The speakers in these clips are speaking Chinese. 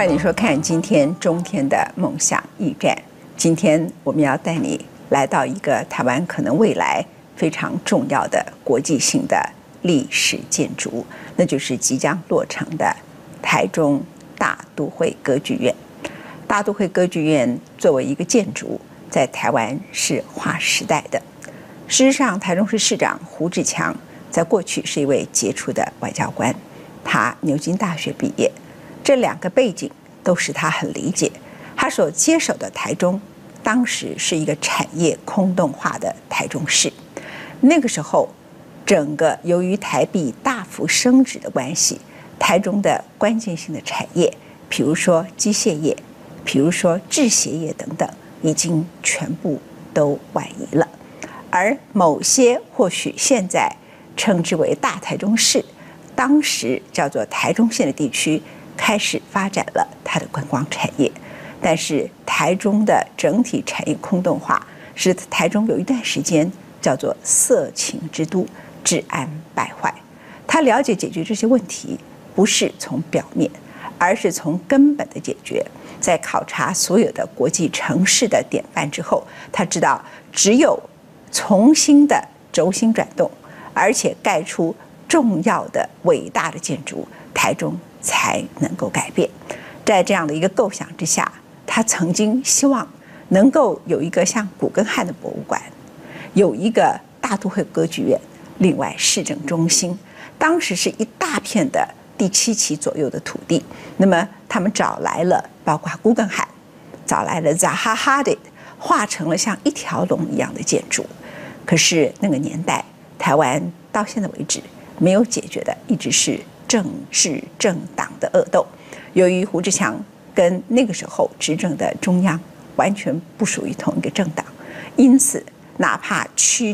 欢迎收看今天中天的梦想驿站。今天我们要带你来到一个台湾可能未来非常重要的国际性的历史建筑，那就是即将落成的台中大都会歌剧院。大都会歌剧院作为一个建筑，在台湾是划时代的。事实上，台中市市长胡志强在过去是一位杰出的外交官，他牛津大学毕业，这两个背景都使他很理解。他所接手的台中，当时是一个产业空洞化的台中市。那个时候，整个由于台币大幅升值的关系，台中的关键性的产业，比如说机械业，比如说制鞋业等等，已经全部都外移了。而某些或许现在称之为大台中市，当时叫做台中县的地区，开始发展了它的观光产业。但是台中的整体产业空洞化，使台中有一段时间叫做色情之都，治安败坏。他了解解决这些问题，不是从表面，而是从根本的解决。在考察所有的国际城市的典范之后，他知道只有重新的轴心转动，而且盖出重要的伟大的建筑，台中才能够改变。在这样的一个构想之下，他曾经希望能够有一个像古根汉的博物馆，有一个大都会歌剧院，另外市政中心，当时是一大片的第7期左右的土地。那么他们找来了包括古根汉，找来了 Zaha Hadid， 画成了像一条龙一样的建筑。可是那个年代，台湾到现在为止没有解决的，一直是政治政党的恶斗。由于胡志强跟那个时候执政的中央完全不属于同一个政党，因此哪怕区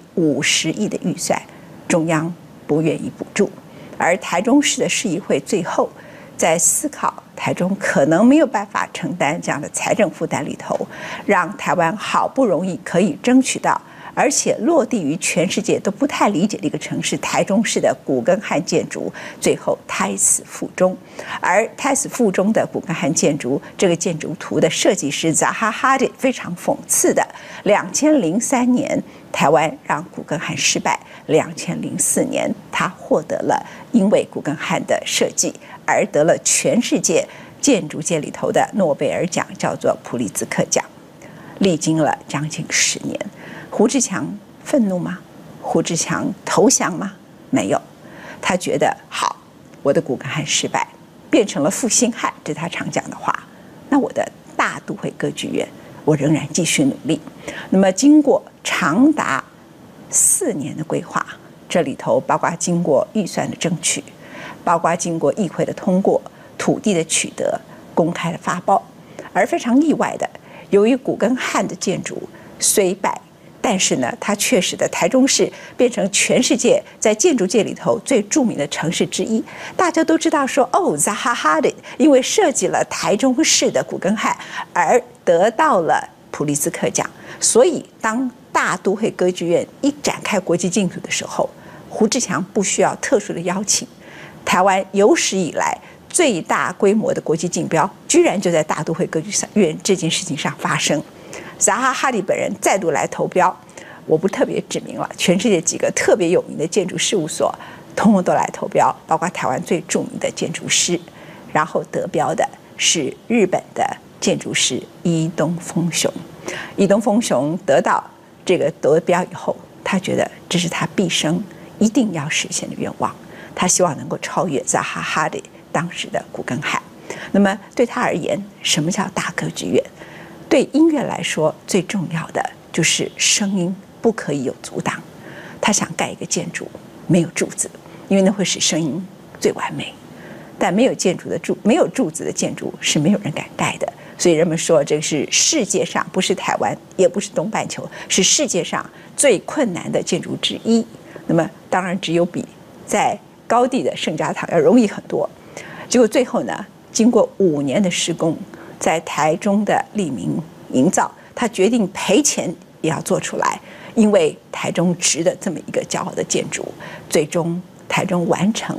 50亿的预算，中央不愿意补助。而台中市的市议会最后在思考台中可能没有办法承担这样的财政负担里头，让台湾好不容易可以争取到，而且落地于全世界都不太理解的一个城市，台中市的古根汉建筑，最后胎死腹中。而胎死腹中的古根汉建筑，这个建筑图的设计师Zaha Hadid非常讽刺的，2003年台湾让古根汉失败，2004年他获得了因为古根汉的设计而得了全世界建筑界里头的诺贝尔奖，叫做普利兹克奖。历经了将近10年，胡志强愤怒吗？胡志强投降吗？没有，他觉得好，我的古根汉失败变成了负心汉，这是他常讲的话。那我的大都会歌剧院，我仍然继续努力。那么经过长达4年的规划，这里头包括经过预算的争取，包括经过议会的通过，土地的取得，公开的发包。而非常意外的，由于古根汉的建筑虽败，但是呢，它却使得台中市变成全世界在建筑界里头最著名的城市之一。大家都知道说，哦 ，Zaha Hadid 因为设计了台中市的古根汉而得到了普利兹克奖。所以，当大都会歌剧院一展开国际竞逐的时候，胡志强不需要特殊的邀请，台湾有史以来最大规模的国际竞标，居然就在大都会歌剧院这件事情上发生。Zaha Hadid本人再度来投标，我不特别指明了，全世界几个特别有名的建筑事务所通通都来投标，包括台湾最著名的建筑师。然后得标的是日本的建筑师伊东丰雄。伊东丰雄得到这个得标以后，他觉得这是他毕生一定要实现的愿望，他希望能够超越Zaha Hadid当时的古根汉。那么对他而言，什么叫大歌剧院？对音乐来说，最重要的就是声音不可以有阻挡。他想盖一个建筑，没有柱子，因为那会使声音最完美。但没有柱子的建筑是没有人敢盖的。所以人们说，这个是世界上，不是台湾，也不是东半球，是世界上最困难的建筑之一。那么当然只有比在高地的圣家堂要容易很多。结果最后呢，经过5年的施工，在台中的利民营造，他决定赔钱也要做出来，因为台中值得这么一个骄傲的建筑。最终台中完成了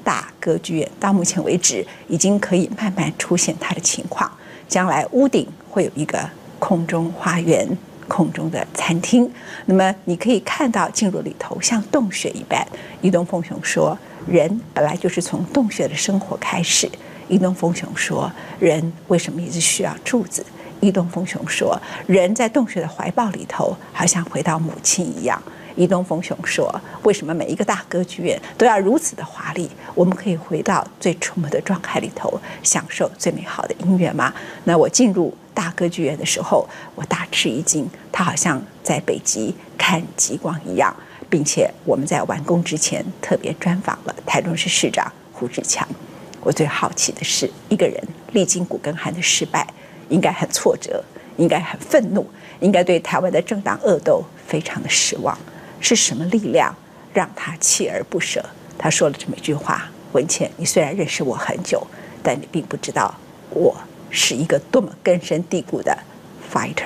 大歌剧院，到目前为止已经可以慢慢出现它的情况。将来屋顶会有一个空中花园、空中的餐厅，那么你可以看到进入里头像洞穴一般。伊东丰雄说，人本来就是从洞穴的生活开始。伊东丰雄说，人为什么一直需要柱子？伊东丰雄说，人在洞穴的怀抱里头，好像回到母亲一样。伊东丰雄说，为什么每一个大歌剧院都要如此的华丽？我们可以回到最初末的状态里头，享受最美好的音乐吗？那我进入大歌剧院的时候，我大吃一惊，它好像在北极看极光一样，并且我们在完工之前特别专访了台中市市长胡志强。我最好奇的是，一个人历经古根汉的失败，应该很挫折，应该很愤怒，应该对台湾的政党恶斗非常的失望。是什么力量让他锲而不舍？他说了这么一句话：文茜，你虽然认识我很久，但你并不知道我是一个多么根深蒂固的 fighter。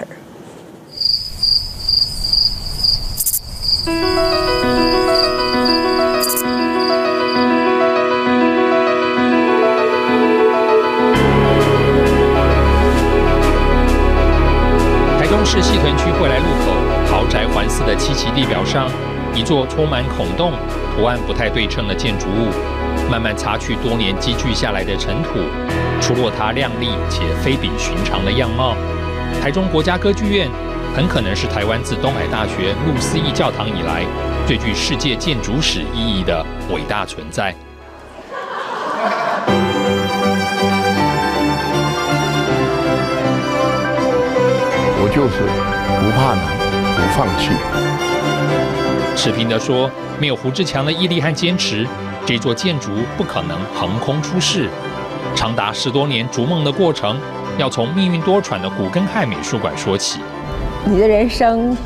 台中市西屯区惠来路口豪宅环伺的七期地表上，一座充满孔洞、图案不太对称的建筑物，慢慢擦去多年积聚下来的尘土，出落它亮丽且非比寻常的样貌。台中国家歌剧院很可能是台湾自东海大学陆思义教堂以来最具世界建筑史意义的伟大存在。 我就是不怕难，不放弃。 持平地说，没有胡志强的毅力和坚持，这座建筑不可能横空出世。长达10多年逐梦的过程，要从命运多舛的古根汉美术馆说起。 你的人生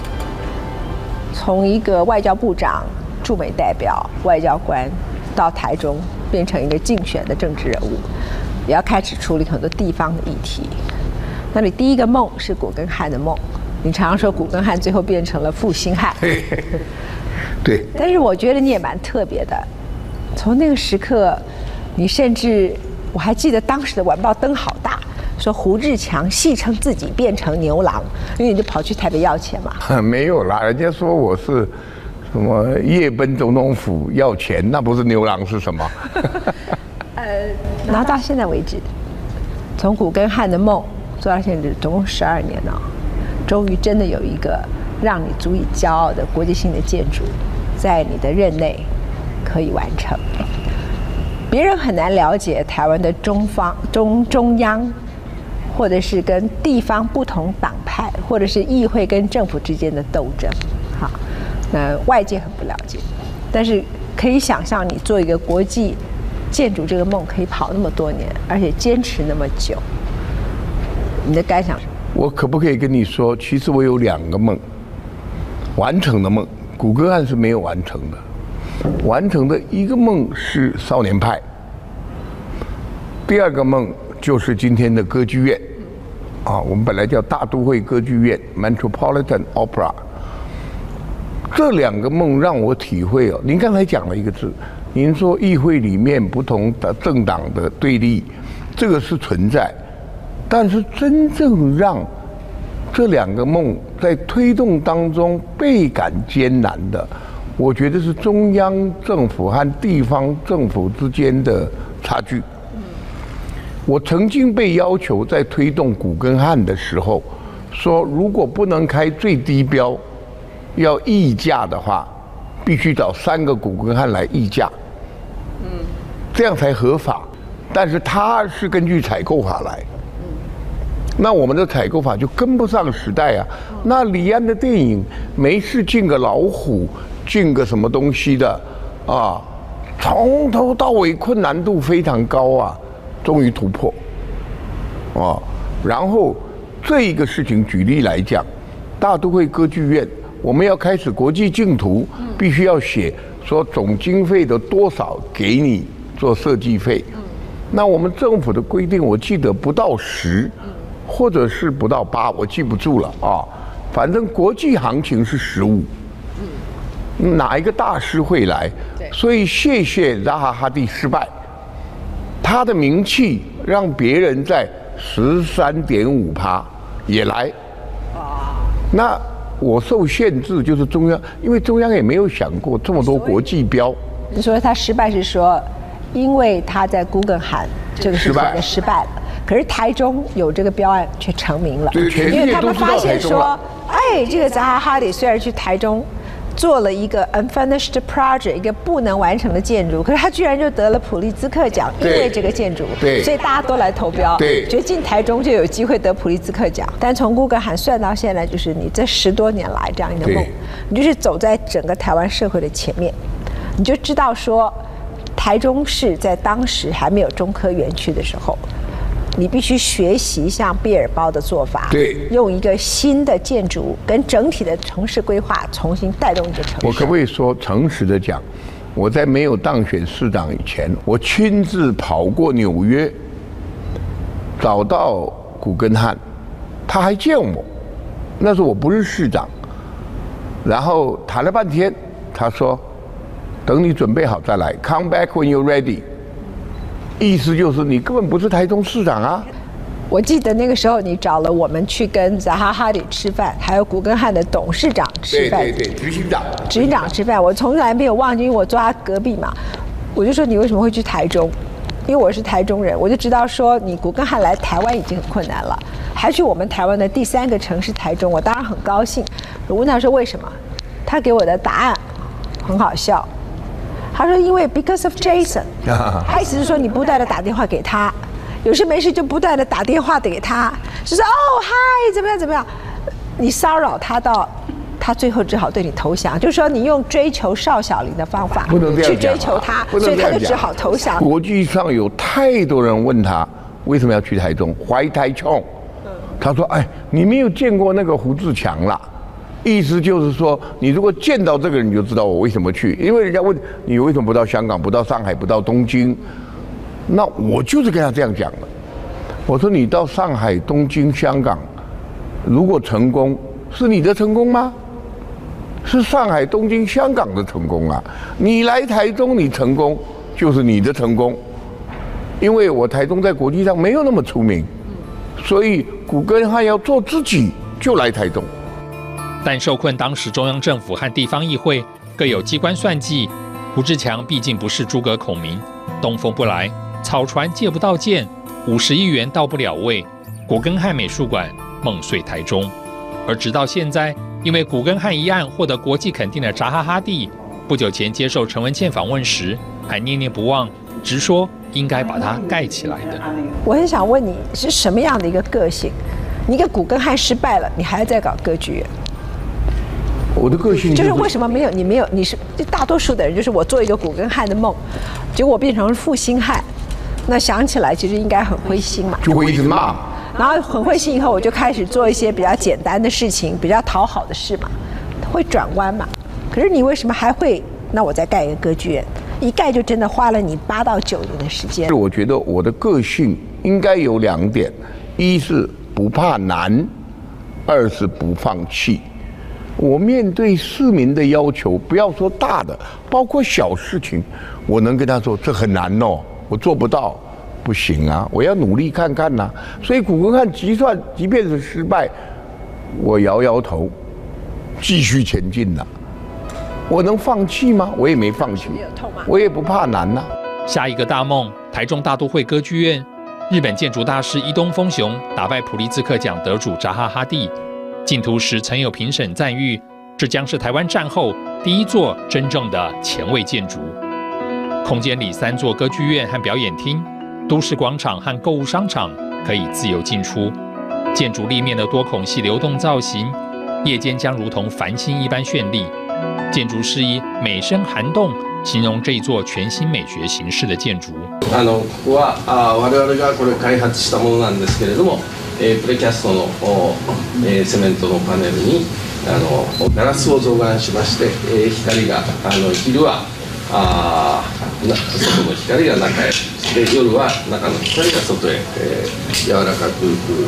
从一个外交部长、驻美代表、外交官，到台中变成一个竞选的政治人物，也要开始处理很多地方的议题。那你第一个梦是古根汉的梦，你常常说古根汉最后变成了负心汉。 对。 但是我觉得你也蛮特别的，从那个时刻，你甚至我还记得当时的晚报登好大，说胡志强戏称自己变成牛郎，因为你就跑去台北要钱嘛。 没有啦，人家说我是什么夜奔总统府要钱，那不是牛郎是什么？ 然后到现在为止，从古根汉的梦做到现在总共12年了，终于真的有一个让你足以骄傲的国际性的建筑，在你的任内可以完成。别人很难了解台湾的中央，或者是跟地方不同党派，或者是议会跟政府之间的斗争。好，那外界很不了解，但是可以想象你做一个国际建筑这个梦可以跑那么多年，而且坚持那么久，你的感想是？ 我可不可以跟你说，其实我有2个梦，完成的梦，古根汉是没有完成的。完成的一个梦是少年派，第2个梦就是今天的歌剧院，我们本来叫大都会歌剧院 （Metropolitan Opera）。这2个梦让我体会您刚才讲了一个字，您说议会里面不同的政党的对立，这个是存在，但是真正让这2个梦在推动当中倍感艰难的，我觉得是中央政府和地方政府之间的差距。我曾经被要求在推动古根汉的时候，说如果不能开最低标，要议价的话，必须找3个古根汉来议价，这样才合法。但是他是根据采购法来，那我们的采购法就跟不上时代啊。那李安的电影没事进个老虎，进个什么东西的从头到尾困难度非常高啊，终于突破然后这一个事情举例来讲，大都会歌剧院我们要开始国际竞图，必须要写说总经费的多少给你做设计费。那我们政府的规定我记得不到10，或者是不到8，我记不住了反正国际行情是15。 哪一个大师会来？所以谢谢扎哈哈蒂失败，他的名气让别人在13.5%也来。那我受限制就是中央，因为中央也没有想过这么多国际标。 你说他失败是说，因为他在古根汉这个事情的失败了，可是台中有这个标案却成名了，因为他们发现说，哎，这个扎哈哈蒂虽然去台中做了一个 unfinished project， 一个不能完成的建筑，可是他居然就得了普利兹克奖，因为这个建筑，所以大家都来投标，觉得进台中就有机会得普利兹克奖。但从古根汉算到现在，就是你这10多年来这样一个梦，你就是走在整个台湾社会的前面，你就知道说，台中市在当时还没有中科园区的时候，你必须学习像毕尔包的做法，用一个新的建筑跟整体的城市规划重新带动一个城市。 我可不可以说诚实的讲，我在没有当选市长以前，我亲自跑过纽约，找到古根汉，他还见我，那时候我不是市长，然后谈了半天，他说，等你准备好再来 ，Come back when you're ready。意思就是你根本不是台中市长啊！ 我记得那个时候你找了我们去跟扎哈哈蒂吃饭，还有古根汉的董事长吃饭， 对，执行长吃饭，我从来没有忘记，因为我坐他隔壁嘛。我就说你为什么会去台中？因为我是台中人，我就知道说你古根汉来台湾已经很困难了，还去我们台湾的第3个城市台中，我当然很高兴。我问他说为什么？他给我的答案很好笑。他说：“因为 because of Jason， 他意思是说你不断的打电话给他，有事没事就不断的打电话给他，就是哦嗨怎么样，你骚扰他到他最后只好对你投降，就是说你用追求邵小玲的方法去追求他，所以他就只好投降。 国际上有太多人问他为什么要去台中，怀台冲，他说：哎，你没有见过那个胡志强啦。”意思就是说，你如果见到这个人，你就知道我为什么去。因为人家问你为什么不到香港、不到上海、不到东京，那我就是跟他这样讲的。我说你到上海、东京、香港，如果成功，是你的成功吗？是上海、东京、香港的成功啊！你来台中，你成功就是你的成功。因为我台中在国际上没有那么出名，所以古根汉要做自己，就来台中。 但受困当时中央政府和地方议会各有机关算计，胡志强毕竟不是诸葛孔明，东风不来，草船借不到舰，50亿元到不了位，古根汉美术馆梦碎台中。而直到现在，因为古根汉一案获得国际肯定的扎哈哈蒂，不久前接受陈文茜访问时，还念念不忘，直说应该把它盖起来的。 我很想问你是什么样的一个个性？你跟古根汉失败了，你还在搞歌剧院？ 我的个性就是为什么没有你没有你是大多数的人就是我做一个古根汉的梦，结果我变成了负心汉，那想起来其实应该很灰心嘛， 就会一直骂， 然后很灰心以后我就开始做一些比较简单的事情，比较讨好的事嘛，会转弯嘛。可是你为什么还会？那我再盖一个歌剧院，一盖就真的花了你8到9年的时间。 我觉得我的个性应该有2点，一是不怕难，2是不放弃。我面对市民的要求，不要说大的，包括小事情，我能跟他说这很难哦，我做不到，不行啊，我要努力看看呐。所以古根汉即便是失败，我摇摇头，继续前进呐。我能放弃吗？我也没放弃，我也不怕难呐。 下一个大梦，台中大都会歌剧院，日本建筑大师伊东丰雄打败普利兹克奖得主扎哈哈蒂。竞图时曾有评审赞誉，这将是台湾战后第一座真正的前卫建筑。空间里3座歌剧院和表演厅，都市广场和购物商场可以自由进出。建筑立面的多孔隙流动造型，夜间将如同繁星一般绚丽。建筑师以美声涵洞形容这一座全新美学形式的建筑。 ここは我々がこれ開発したものなんですけれども。プレキャストのセメントのパネルにガラスを増眼しまして、光が昼は外の光が中へ、で夜は中の光が外へ、柔らか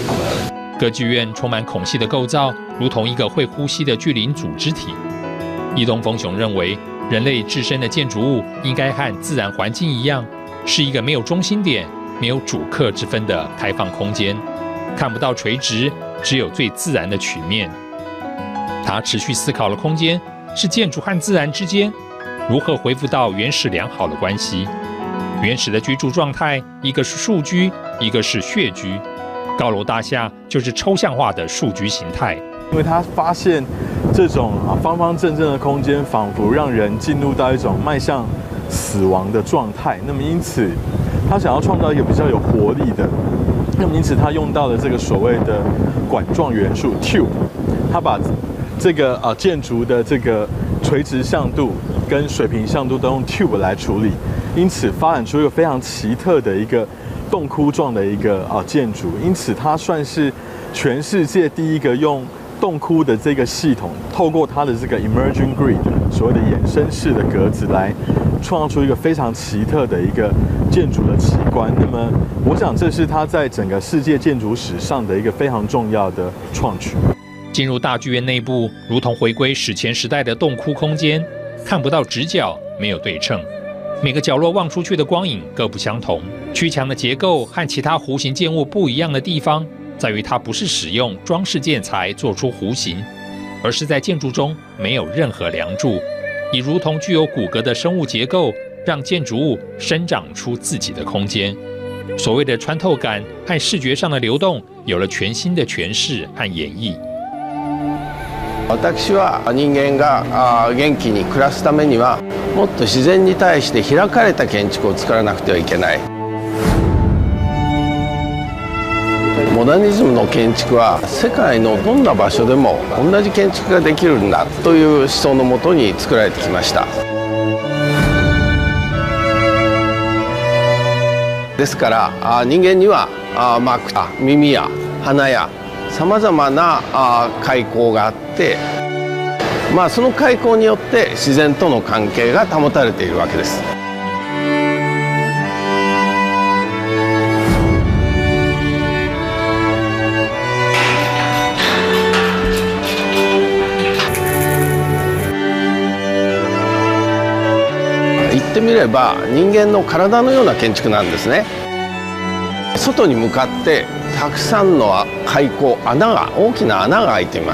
く。 歌剧院充满孔隙的构造，如同一个会呼吸的巨灵组织体。 伊东丰雄认为，人类置身的建筑物应该和自然环境一样，是一个没有中心点、没有主客之分的开放空间，看不到垂直，只有最自然的曲面。他持续思考的空间是建筑和自然之间如何恢复到原始良好的关系。原始的居住状态，一个是树居，一个是穴居。高楼大厦就是抽象化的树居形态。 因为他发现这种方方正正的空间，仿佛让人进入到一种迈向死亡的状态。那么因此，他想要创造一个比较有活力的。那么因此，他用到了这个所谓的管状元素 tube， 他把这个建筑的这个垂直向度跟水平向度都用 tube 来处理，因此发展出一个非常奇特的一个洞窟状的一个建筑。因此，它算是全世界第一个用洞窟的这个系统，透过它的这个 emerging grid 所谓的衍生式的格子来创造出一个非常奇特的一个建筑的奇观。那么，我想这是它在整个世界建筑史上的一个非常重要的创举。 进入大剧院内部，如同回归史前时代的洞窟空间，看不到直角，没有对称，每个角落望出去的光影各不相同。躯墙的结构和其他弧形建物不一样的地方，在于它不是使用装饰建材做出弧形，而是在建筑中没有任何梁柱，以如同具有骨骼的生物结构，让建筑物生长出自己的空间。所谓的穿透感和视觉上的流动，有了全新的诠释和演绎。 私は人間が元気に暮らすためには、もっと自然に対して開かれた建築を作らなくてはいけない。モダニズムの建築は世界のどんな場所でも同じ建築ができるんだという思想のもとに作られてきました。ですから人間には口や耳や鼻やさまざまな開口があって、その開口によって自然との関係が保たれているわけです。言ってみれば人間の体のような建築なんですね。外に向かってたくさんの開口、大きな穴が開いています。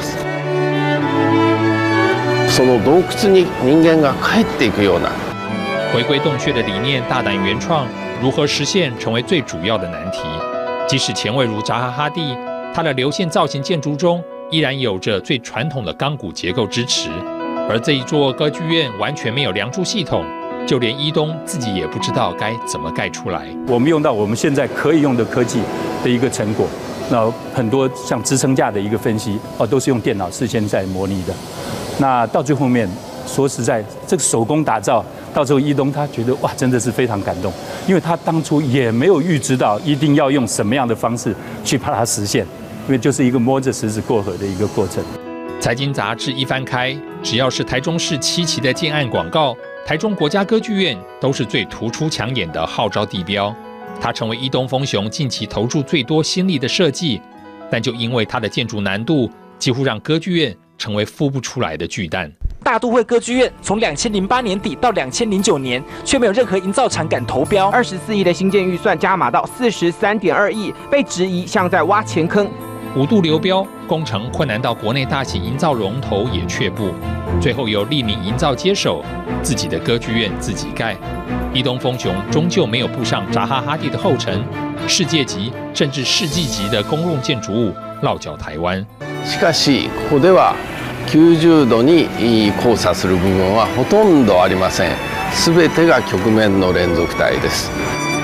その洞窟に人間が帰っていくような。 回归洞穴的理念大胆原创，如何实现成为最主要的难题。即使前卫如扎哈哈蒂，它的流线造型建筑中依然有着最传统的钢骨结构支持，而这一座歌剧院完全没有梁柱系统。就连伊东自己也不知道该怎么盖出来。 我们用到我们现在可以用的科技的一个成果，那很多像支撑架的一个分析都是用电脑事先在模拟的。那到最后面，说实在，这个手工打造，到最后伊东他觉得哇，真的是非常感动，因为他当初也没有预知到一定要用什么样的方式去把它实现，因为就是一个摸着石子过河的一个过程。 财经杂志一翻开，只要是台中市7期的建案广告，台中国家歌剧院都是最突出抢眼的号召地标。它成为伊东丰雄近期投注最多心力的设计，但就因为它的建筑难度，几乎让歌剧院成为孵不出来的巨蛋。 大都会歌剧院从2008年底到2009年，却没有任何营造厂敢投标。 24亿的新建预算加码到43.2亿，被质疑像在挖钱坑。 5度流标，工程困难到国内大型营造龙头也却步，最后由立明营造接手，自己的歌剧院自己盖。伊东丰雄终究没有步上扎哈哈蒂的后尘，世界级甚至世纪级的公共建筑物落脚台湾。 しかしここでは90度に交差する部分はほとんどありません。すべてが曲面の連続体です。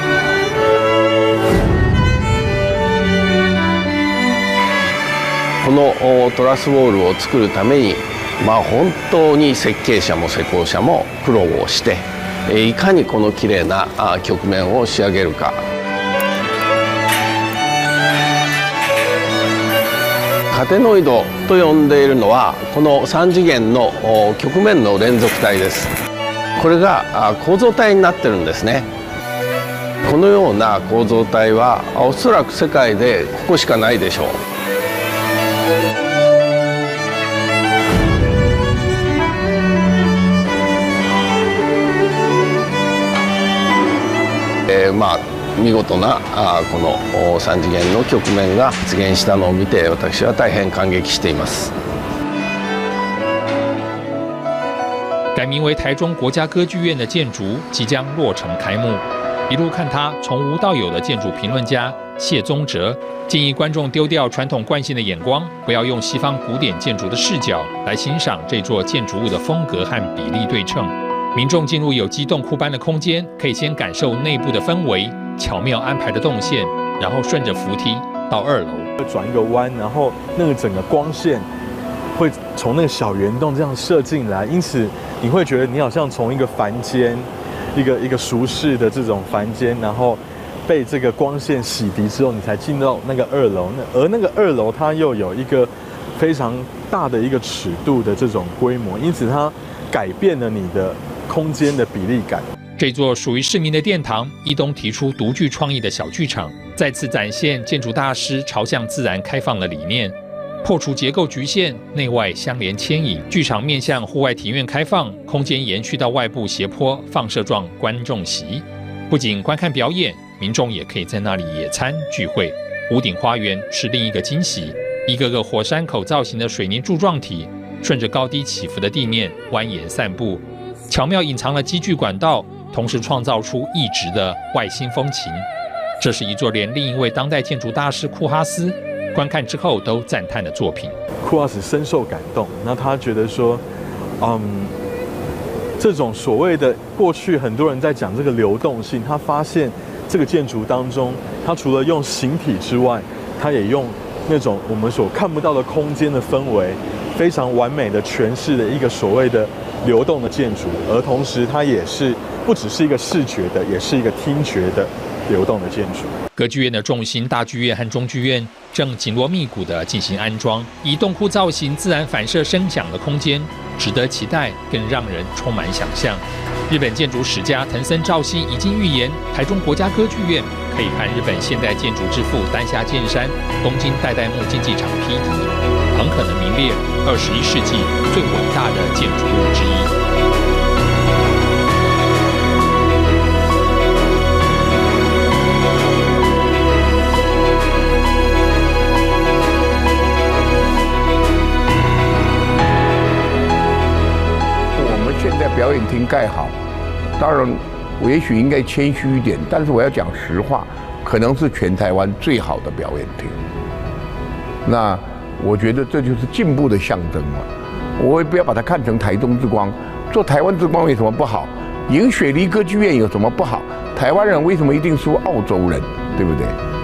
このトラスウォールを作るために、本当に設計者も施工者も苦労をして、いかにこの綺麗な曲面を仕上げるか。カテノイドと呼んでいるのはこの3次元の曲面の連続体です。これが構造体になってるんですね。このような構造体はおそらく世界でここしかないでしょう。 見事なこの3次元の局面が実現したのを見て、私は大変感激しています。 改名为台中国家歌剧院的建筑即将落成开幕。一路看它从无到有的建筑评论家谢宗哲建议观众丢掉传统惯性的眼光，不要用西方古典建筑的视角来欣赏这座建筑物的风格和比例对称。民众进入有机洞窟般的空间，可以先感受内部的氛围，巧妙安排的动线，然后顺着扶梯到2楼， 转一个弯，然后那个整个光线会从那个小圆洞这样射进来，因此你会觉得你好像从一个凡间，一个俗世的这种凡间，然后被这个光线洗涤之后，你才进到那个2楼。而那个2楼它又有一个非常大的一个尺度的这种规模，因此它改变了你的空间的比例感。 这座属于市民的殿堂，一东提出独具创意的小剧场，再次展现建筑大师朝向自然开放的理念。破除结构局限，内外相连牵引。剧场面向户外庭院开放，空间延续到外部斜坡放射状观众席。不仅观看表演，民众也可以在那里野餐聚会。屋顶花园是另一个惊喜，一个个火山口造型的水泥柱状体，顺着高低起伏的地面蜿蜒散步，巧妙隐藏了机具管道，同时创造出异质的外星风情。这是一座连另一位当代建筑大师库哈斯观看之后都赞叹的作品。 库哈斯深受感动，那他觉得说，这种所谓的过去很多人在讲这个流动性，他发现这个建筑当中，他除了用形体之外，他也用那种我们所看不到的空间的氛围，非常完美的诠释了一个所谓的流动的建筑，而同时它也是不只是一个视觉的，也是一个听觉的流动的建筑。 歌剧院的重心大剧院和中剧院正紧锣密鼓地进行安装，以洞窟造型自然反射声响的空间，值得期待，更让人充满想象。日本建筑史家藤森照希已经预言，台中国家歌剧院可以和日本现代建筑之父丹下健山、东京代代木竞技场匹敌，很可能名列21世纪最伟大的建筑物之一。 现在表演厅盖好，当然我也许应该谦虚一点，但是我要讲实话，可能是全台湾最好的表演厅。那我觉得这就是进步的象征嘛。我也不要把它看成台中之光，做台湾之光有什么不好？赢雪梨歌剧院有什么不好？台湾人为什么一定输澳洲人？对不对？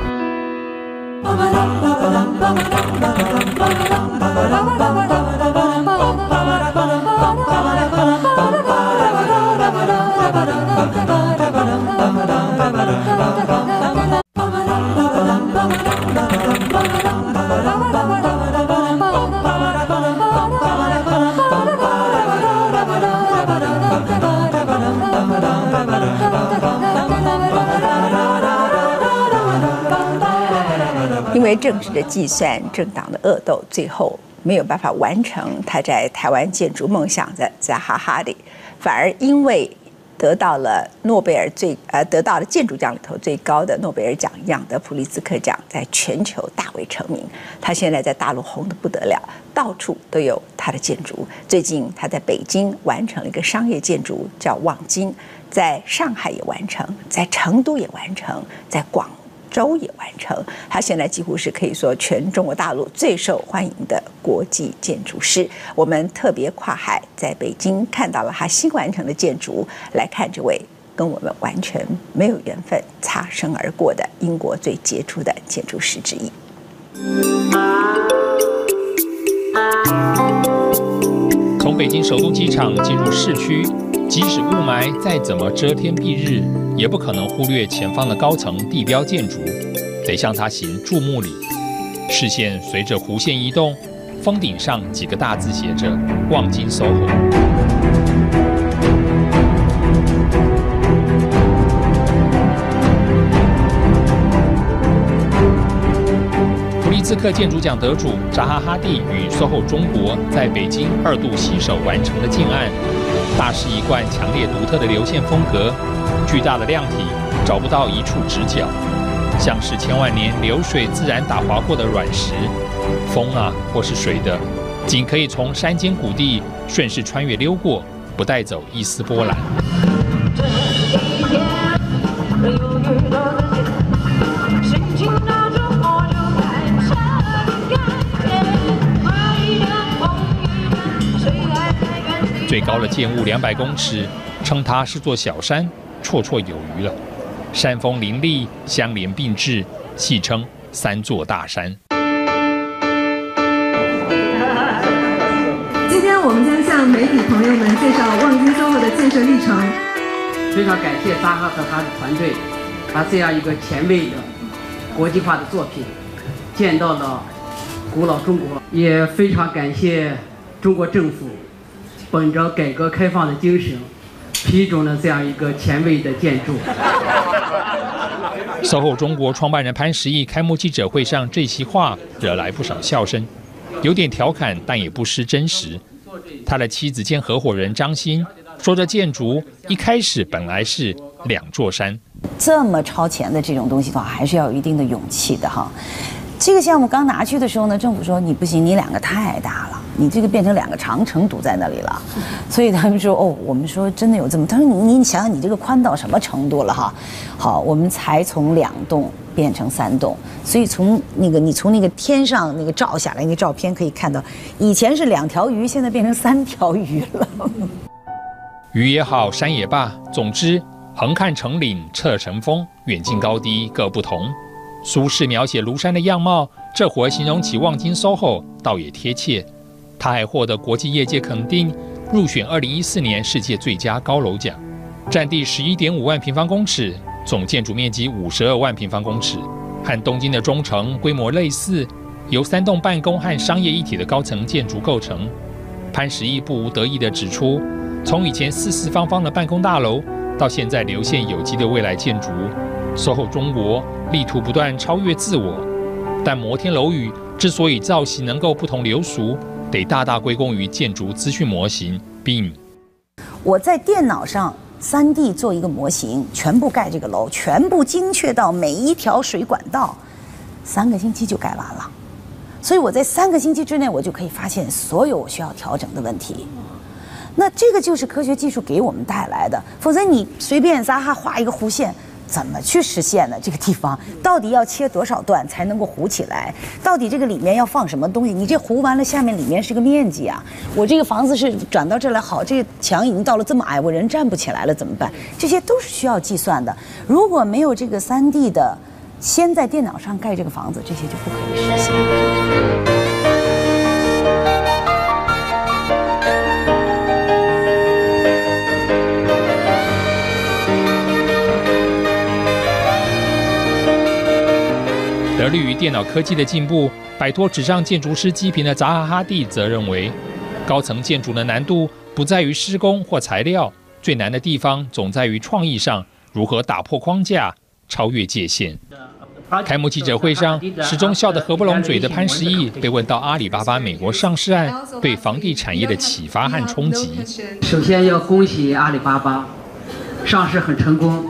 因为政治的计算、政党的恶斗，最后没有办法完成他在台湾建筑梦想的扎哈·哈里，反而因为得到了得到了建筑奖里头最高的诺贝尔奖一样的普利兹克奖，在全球大为成名。他现在在大陆红得不得了，到处都有他的建筑。最近他在北京完成了一个商业建筑，叫望京，在上海也完成，在成都也完成，在广州也完成。他现在几乎是可以说全中国大陆最受欢迎的国际建筑师。我们特别跨海在北京看到了他新完成的建筑，来看这位跟我们完全没有缘分、擦身而过的英国最杰出的建筑师之一。 从北京首都机场进入市区，即使雾霾再怎么遮天蔽日，也不可能忽略前方的高层地标建筑，得向它行注目礼。视线随着弧线移动，峰顶上几个大字写着“望京 SOHO”。普利兹克建筑奖得主扎哈·哈蒂与 SOHO 中国在北京2度携手完成的建案，大师一贯强烈独特的流线风格，巨大的量体找不到一处直角，像是千万年流水自然打滑过的软石，风啊或是水的，仅可以从山间谷地顺势穿越溜过，不带走一丝波澜。最高的建物200公尺，称它是座小山，绰绰有余了。山峰林立，相连并峙，戏称3座大山。 今天我们将向媒体朋友们介绍望京 SOHO 的建设历程。 非常感谢扎哈和他的团队，把这样一个前卫的国际化的作品建到了古老中国，也非常感谢中国政府本着改革开放的精神，批准了这样一个前卫的建筑。 SOHO 中国创办人潘石屹开幕记者会上这席话惹来不少笑声，有点调侃，但也不失真实。他的妻子兼合伙人张欣说，这建筑一开始本来是2座山。 这么超前的这种东西的话，还是要有一定的勇气的哈。这个项目刚拿去的时候呢，政府说你不行，你2个太大了，你这个变成2个长城堵在那里了。所以他们说哦，我们说真的有这么，他说你想想你这个宽到什么程度了哈。好，我们才从2栋变成3栋，所以从你从那个天上那个照下来那个照片可以看到，以前是2条鱼，现在变成3条鱼了。 鱼也好，山也罢，总之横看成岭，侧成峰，远近高低各不同。苏轼描写庐山的样貌，这会形容起望京 SOHO 倒也贴切。他还获得国际业界肯定，入选2014年世界最佳高楼奖。占地11.5万平方公尺，总建筑面积52万平方公尺，和东京的中城规模类似，由3栋办公和商业一体的高层建筑构成。潘石屹不无得意地指出，从以前四四方方的办公大楼，到现在流线有机的未来建筑，SOHO 中国力图不断超越自我。但摩天楼宇之所以造型能够不同流俗，得大大归功于建筑资讯模型 BIM。 我在电脑上3D 做一个模型，全部盖这个楼，全部精确到每一条水管道，3个星期就盖完了。所以我在3个星期之内，我就可以发现所有需要调整的问题。那这个就是科学技术给我们带来的，否则你随便扎哈画一个弧线，怎么去实现呢？这个地方到底要切多少段才能够糊起来？到底这个里面要放什么东西？你这糊完了，下面里面是个面积啊！我这个房子是转到这来好，这个墙已经到了这么矮，我人站不起来了，怎么办？这些都是需要计算的。如果没有这个3D 的，先在电脑上盖这个房子，这些就不可以实现。 得力于电脑科技的进步，摆脱纸上建筑师积贫的扎哈·哈蒂则认为，高层建筑的难度不在于施工或材料，最难的地方总在于创意上，如何打破框架，超越界限。开幕记者会上，始终笑得合不拢嘴的潘石屹被问到阿里巴巴美国上市案对房地产业的启发和冲击。 首先要恭喜阿里巴巴上市很成功，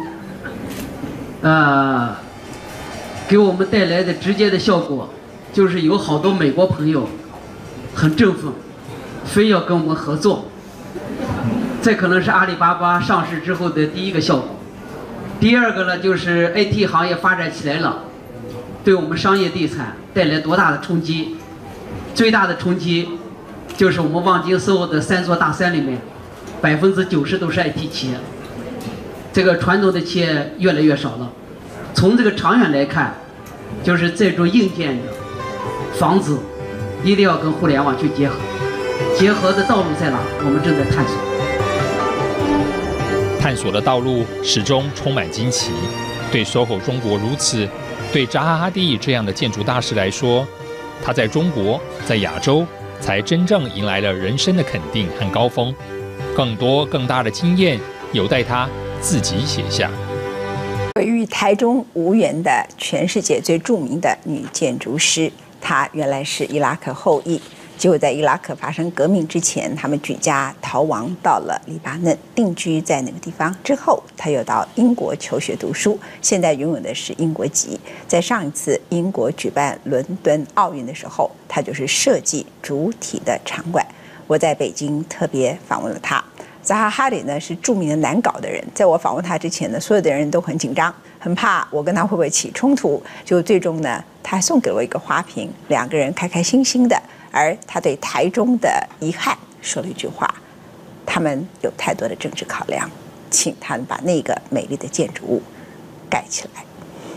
给我们带来的直接的效果，就是有好多美国朋友很振奋，非要跟我们合作。这可能是阿里巴巴上市之后的第一个效果。第二个呢，就是 IT 行业发展起来了，对我们商业地产带来多大的冲击？最大的冲击就是我们望京 SOHO 的3座大山里面，90%都是 IT 企业，这个传统的企业越来越少了。从这个长远来看，就是这种硬件的房子一定要跟互联网去结合，结合的道路在哪？我们正在探索。 探索的道路始终充满惊奇。对 SOHO 中国如此，对扎哈·哈蒂这样的建筑大师来说，他在中国，在亚洲，才真正迎来了人生的肯定和高峰。更多更大的经验，有待他自己写下。 位于台中吴园的全世界最著名的女建筑师，她原来是伊拉克后裔， 结果在伊拉克发生革命之前，他们举家逃亡到了黎巴嫩，定居在那个地方。之后，他又到英国求学读书，现在拥有的是英国籍。在上一次英国举办伦敦奥运的时候，他就是设计主体的场馆。我在北京特别访问了他。扎哈·哈里呢是著名的难搞的人，在我访问他之前呢，所有的人都很紧张，很怕我跟他会不会起冲突。就最终呢，他还送给我一个花瓶，两个人开开心心的。而他对台中的遗憾说了一句话：他们有太多的政治考量，请他们把那个美丽的建筑物盖起来。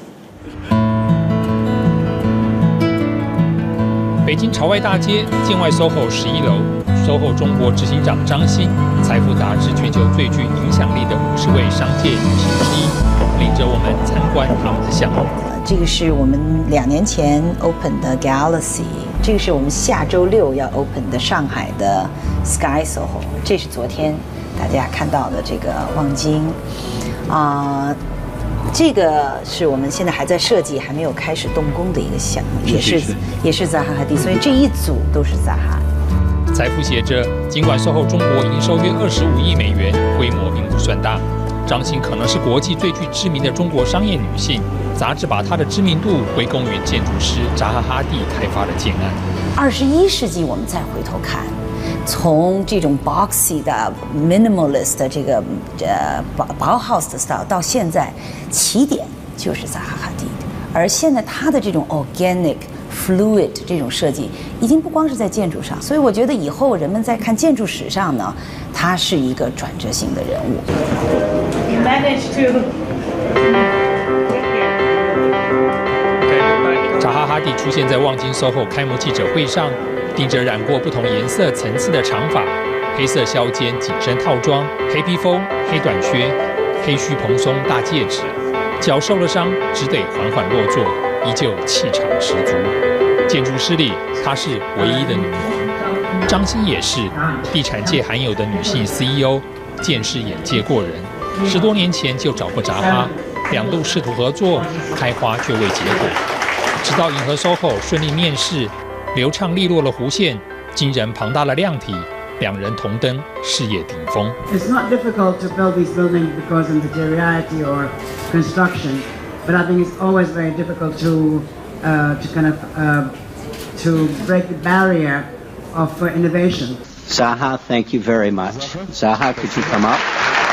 北京朝外大街建外 SOHO 11楼，SOHO 中国执行长张欣，财富杂志全球最具影响力的50位商界女性之一，领着我们参观他们的项目。 这个是我们2年前 open 的 Galaxy， 这个是我们下周6要 open 的上海的 Sky SOHO， 这是昨天大家看到的这个望京，这个是我们现在还在设计，还没有开始动工的一个项目，也是扎哈哈蒂，所以这一组都是扎哈。 财富写着，尽管SOHO中国营收约25亿美元，规模并不算大，张欣可能是国际最具知名的中国商业女性。杂志把她的知名度归功于建筑师扎哈哈蒂开发的建案。 21世纪我们再回头看，从这种 boxy 的 minimalist 的这个Bauhaus 的 style 到现在，起点就是扎哈哈蒂，而现在它的这种 organic fluid 这种设计，已经不光是在建筑上，所以我觉得以后人们在看建筑史上呢，它是一个转折性的人物。 You managed to 扎哈哈蒂出现在望京 SOHO 开幕记者会上，顶着染过不同颜色层次的长发，黑色削肩紧身套装，黑披风、黑短靴，黑须蓬松大戒指，脚受了伤，只得缓缓落座，依旧气场十足。建筑师里，她是唯一的女人。张欣也是地产界罕有的女性 CEO， 见识眼界过人。10多年前就找过扎哈，2度试图合作，开花却未结果。直到银河 SOHO 顺利面试，流畅利落的弧线，惊人庞大的量体，两人同登事业顶峰。 It's not difficult to build these buildings because of materiality or construction, but I think it's always very difficult to break the barrier of innovation. Zaha, thank you very much. Zaha, could you come up?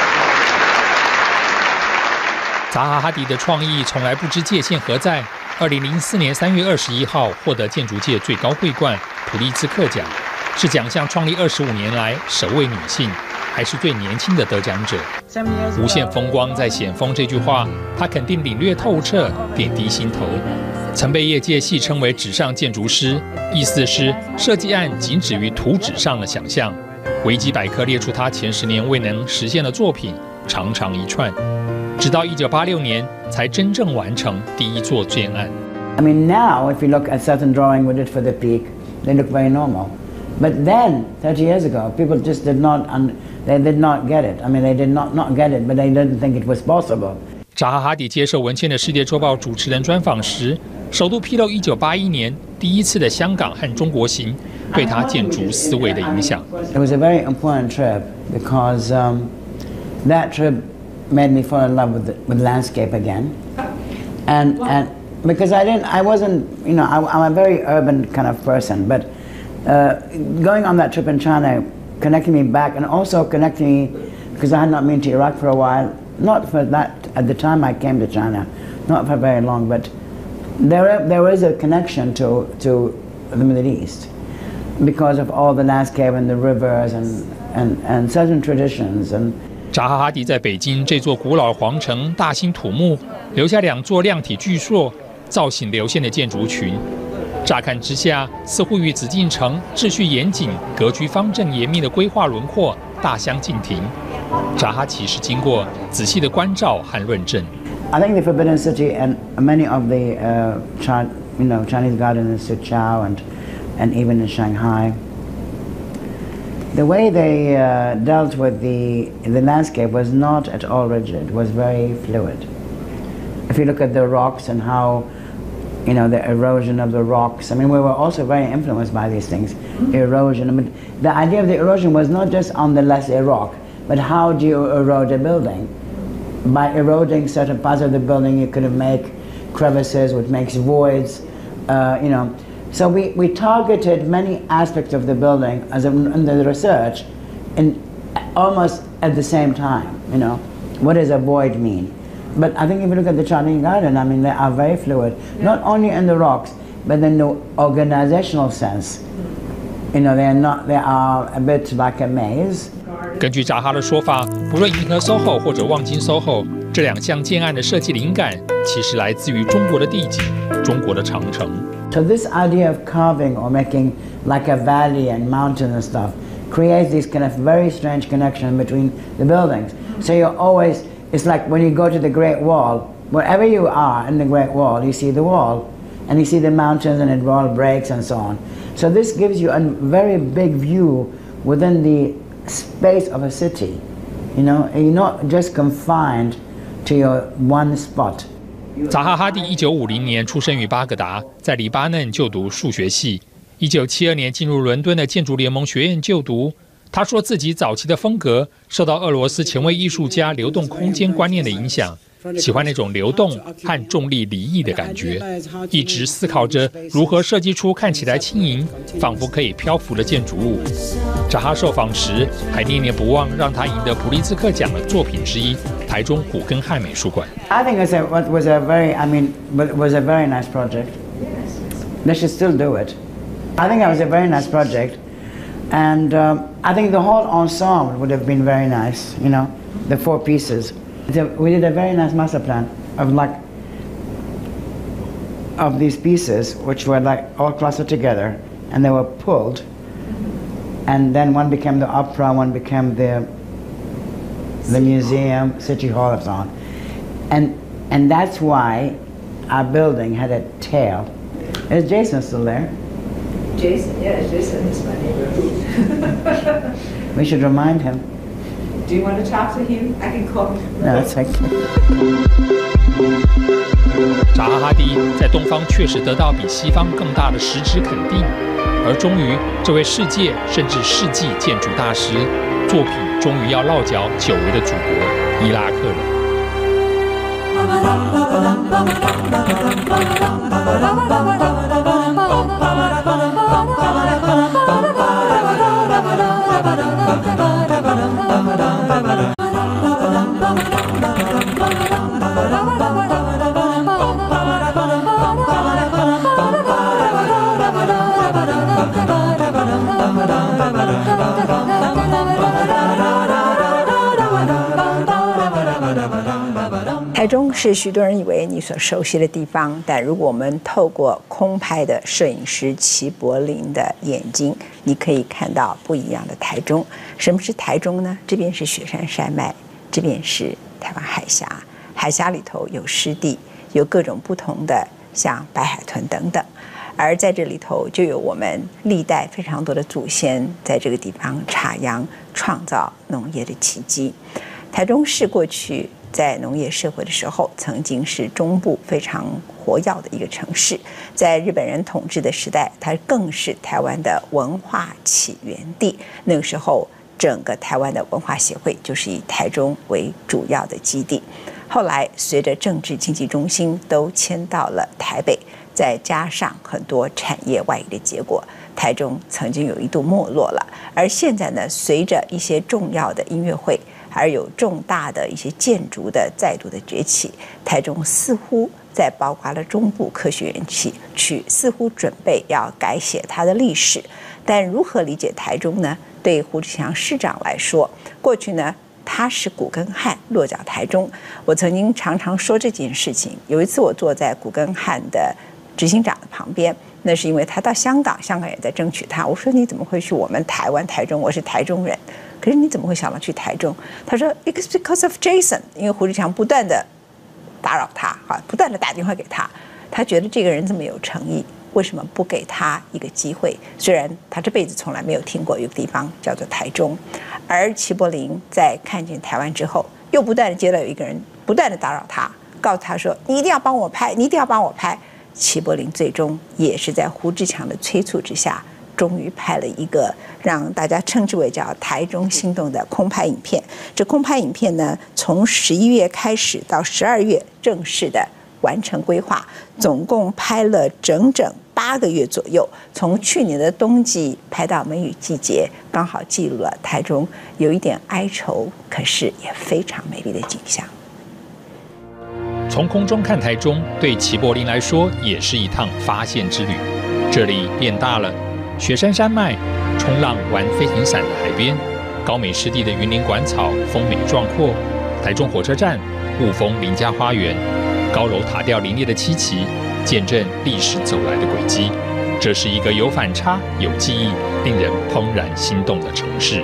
扎哈哈迪的创意从来不知界限何在。2004年3月21号获得建筑界最高桂冠普利兹克奖，是奖项创立25年来首位女性，还是最年轻的得奖者。无限风光在险峰这句话，她肯定领略透彻，点滴心头。曾被业界戏称为纸上建筑师，意思是设计案仅止于图纸上的想象。维基百科列出她前10年未能实现的作品，长长一串。直到1986年才真正完成第一座建案。 I mean, now if you look at certain drawing we did for the Peak, they look very normal. But then, 30 years ago, people just did not get it. I mean, they did not get it, but they didn't think it was possible. 扎哈哈迪接受《文茜的世界周报》主持人专访时，首度披露1981年第一次的香港和中国行对他建筑思维的影响。 It was a very important trip because that trip made me fall in love with landscape again, and because I wasn't, you know, I'm a very urban kind of person, but going on that trip in China connected me back, and also connected me because I had not been to Iraq for a while. Not for that at the time I came to China, not for very long, but there is a connection to the Middle East because of all the landscape and the rivers and certain traditions and. 扎哈哈迪在北京这座古老皇城大兴土木，留下2座量体巨硕、造型流线的建筑群。乍看之下，似乎与紫禁城秩序严谨、格局方正严密的规划轮廓大相径庭。扎哈其实经过仔细的关照和论证。 I think the Forbidden City and many of the Chinese gardens in Suzhou and even in Shanghai. The way they dealt with the landscape was not at all rigid, was very fluid. If you look at the rocks and how you know, the erosion of the rocks. I mean, we were also very influenced by these things. Erosion. I mean, the idea of the erosion was not just on the lesser rock, but how do you erode a building? By eroding certain parts of the building, you could make crevices, which makes voids, you know. So we targeted many aspects of the building as in the research, in almost at the same time. You know, what does a void mean? But I think if you look at the Chinese garden, I mean, they are very fluid, not only in the rocks, but in the organizational sense. You know, they are a bit like a maze. 根据扎哈的说法，不论银河 SOHO 或者望京 SOHO 这两项建案的设计灵感，其实来自于中国的地景，中国的长城。 So this idea of carving or making like a valley and mountain and stuff creates this kind of very strange connection between the buildings. So you're always, it's like when you go to the Great Wall, wherever you are in the Great Wall, you see the wall, and you see the mountains and it all breaks and so on. So this gives you a very big view within the space of a city. You know, you're not just confined to your one spot. 扎哈·哈蒂1950年出生于巴格达，在黎巴嫩就读数学系。1972年进入伦敦的建筑联盟学院就读。他说自己早期的风格受到俄罗斯前卫艺术家流动空间观念的影响，喜欢那种流动和重力离异的感觉，一直思考着如何设计出看起来轻盈、仿佛可以漂浮的建筑物。扎哈受访时还念念不忘让他赢得普利兹克奖的作品之一——台中古根汉美术馆。 I think was a very nice project. They should still do it. I think it was a very nice project, and I think the whole ensemble would have been very nice. You know, the 4 pieces. We did a very nice master plan of these pieces, which were like all clustered together, and they were pulled, and then one became the opera, one became the museum, City Hall, and so on. And that's why our building had a tail. Is Jason still there? Jason, yeah, Jason is my neighbor. We should remind him. Do you want to talk to him? I can call him. No, it's okay. 扎哈·哈蒂在东方确实得到比西方更大的实质肯定，而终于，这位世界甚至世纪建筑大师作品终于要落脚久违的祖国伊拉克了。 台中是许多人以为你所熟悉的地方，但如果我们透过空拍的摄影师齐柏林的眼睛，你可以看到不一样的台中。什么是台中呢？这边是雪山山脉，这边是台湾海峡，海峡里头有湿地，有各种不同的像白海豚等等。而在这里头就有我们历代非常多的祖先在这个地方插秧，创造农业的奇迹。台中市过去在农业社会的时候，曾经是中部非常活跃的一个城市。在日本人统治的时代，它更是台湾的文化起源地。那个时候，整个台湾的文化协会就是以台中为主要的基地。后来，随着政治经济中心都迁到了台北，再加上很多产业外移的结果，台中曾经有一度没落了。而现在呢，随着一些重要的音乐会，还有重大的一些建筑的再度的崛起，台中似乎在包括了中部科学园区，似乎准备要改写它的历史。但如何理解台中呢？对胡志强市长来说，过去呢，他是古根汉落脚台中。我曾经常常说这件事情。有一次我坐在古根汉的执行长的旁边，那是因为他到香港，香港也在争取他。我说你怎么会去我们台湾台中？我是台中人。可是你怎么会想到去台中？他说 It's because of Jason， 因为胡志强不断的打扰他，不断的打电话给他，他觉得这个人这么有诚意，为什么不给他一个机会？虽然他这辈子从来没有听过有个地方叫做台中，而齐柏林在看见台湾之后，又不断的接到有一个人不断的打扰他，告诉他说你一定要帮我拍，你一定要帮我拍。 齐柏林最终也是在胡志强的催促之下，终于拍了一个让大家称之为叫“台中心动”的空拍影片。这空拍影片呢，从11月开始到12月正式的完成规划，总共拍了整整8个月左右，从去年的冬季拍到梅雨季节，刚好记录了台中有一点哀愁，可是也非常美丽的景象。 从空中看台中，对齐柏林来说也是一趟发现之旅。这里变大了，雪山山脉、冲浪玩飞行伞的海边，高美湿地的云林馆草丰美壮阔，台中火车站、雾峰林家花园，高楼塔吊林立的七期，见证历史走来的轨迹。这是一个有反差、有记忆、令人怦然心动的城市。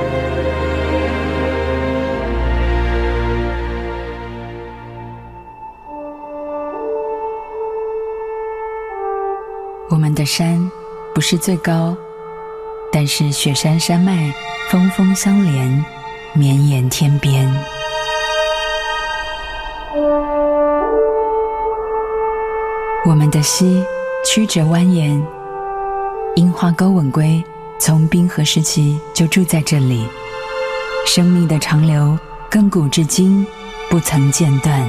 我们的山不是最高，但是雪山山脉峰峰相连，绵延天边。我们的溪曲折蜿蜒，樱花钩吻龟从冰河时期就住在这里，生命的长流亘古至今，不曾间断。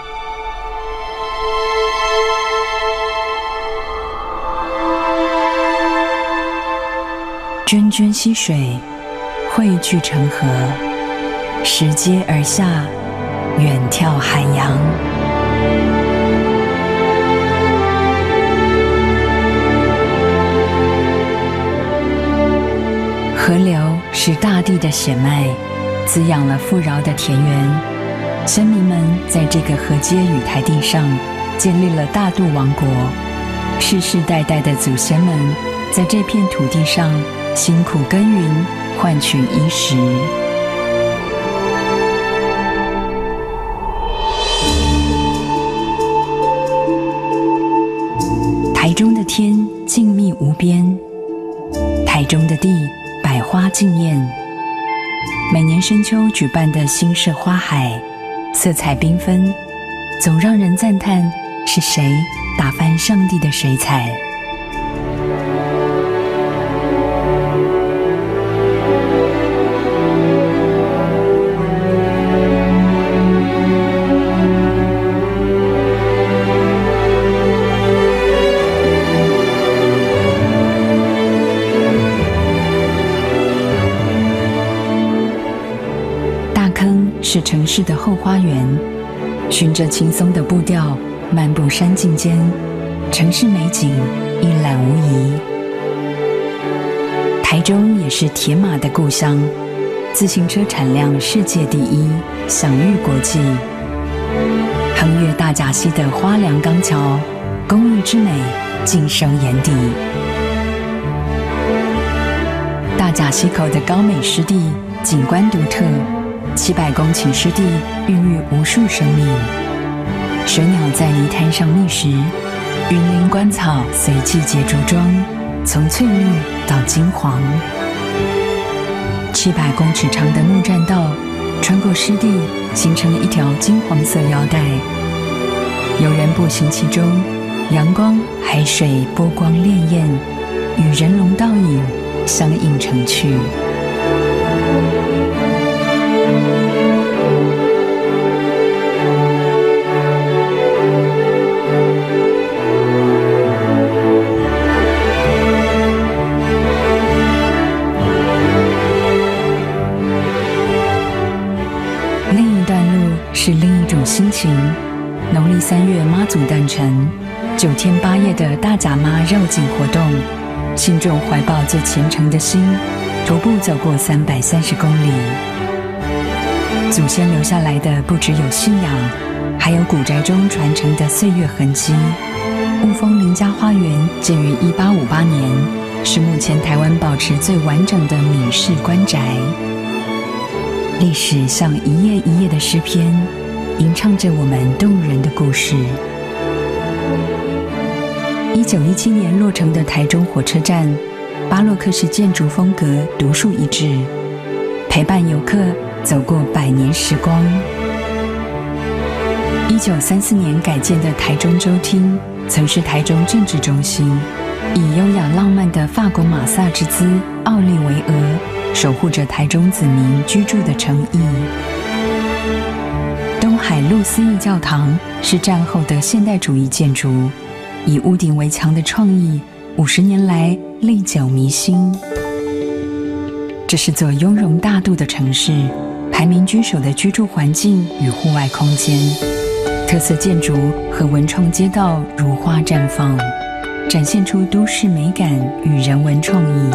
涓涓溪水汇聚成河，拾阶而下，远眺海洋。河流是大地的血脉，滋养了富饶的田园。先民们在这个河街与台地上建立了大肚王国，世世代代的祖先们在这片土地上辛苦耕耘，换取衣食。台中的天静谧无边，台中的地百花竞艳。每年深秋举办的新社花海，色彩缤纷，总让人赞叹是谁打翻上帝的水彩。是城市的后花园，循着轻松的步调漫步山径间，城市美景一览无遗。台中也是铁马的故乡，自行车产量世界第一，享誉国际。横越大甲溪的花梁钢桥，工艺之美尽收眼底。大甲溪口的高美湿地景观独特，700公顷湿地孕育无数生命，水鸟在泥滩上觅食，云林观草随季节着装，从翠绿到金黄。700公尺长的木栈道穿过湿地，形成一条金黄色腰带。游人步行其中，阳光、海水波光潋滟，与人龙倒影相映成趣。是另一种心情。农历3月妈祖诞辰，9天8夜的大甲妈绕境活动，信众怀抱最虔诚的心，徒步走过330公里。祖先留下来的不只有信仰，还有古宅中传承的岁月痕迹。雾峰林家花园建于1858年，是目前台湾保持最完整的闽式官宅。历史像一页一页的诗篇，吟唱着我们动人的故事。1917年落成的台中火车站，巴洛克式建筑风格独树一帜，陪伴游客走过100年时光。 1934年改建的台中州厅，曾是台中政治中心，以优雅浪漫的法国马萨之姿奥利维俄，守护着台中子民居住的诚意。东海路思义教堂是战后的现代主义建筑，以屋顶为墙的创意，50年来历久弥新。这是座雍容大度的城市，排名居首的居住环境与户外空间，特色建筑和文创街道如花绽放，展现出都市美感与人文创意。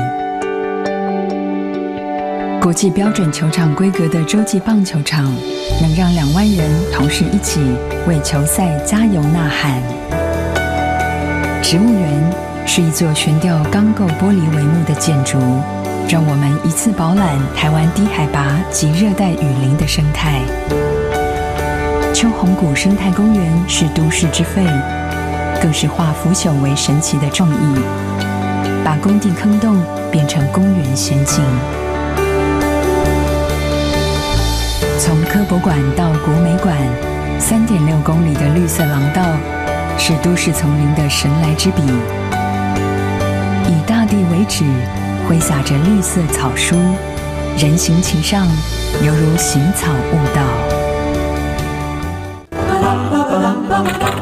国际标准球场规格的洲际棒球场，能让2万人同时一起为球赛加油呐喊。植物园是一座悬吊钢构玻璃帷幕的建筑，让我们一次饱览台湾低海拔及热带雨林的生态。秋红谷生态公园是都市之肺，更是化腐朽为神奇的创意，把工地坑洞变成公园仙境。从科博馆到国美馆，3.6公里的绿色廊道，是都市丛林的神来之笔。以大地为纸，挥洒着绿色草书，人行其上，犹如行草悟道。